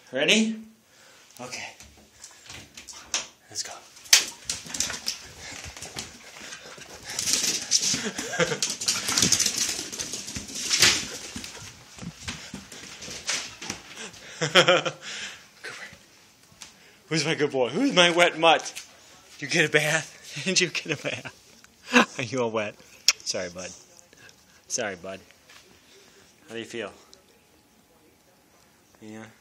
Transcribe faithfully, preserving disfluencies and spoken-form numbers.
Ready? Okay. Let's go. Cooper. Who's my good boy? Who's my wet mutt? Did you get a bath? Did you get a bath? Are you all wet? Sorry, bud. Sorry, bud. How do you feel? Yeah.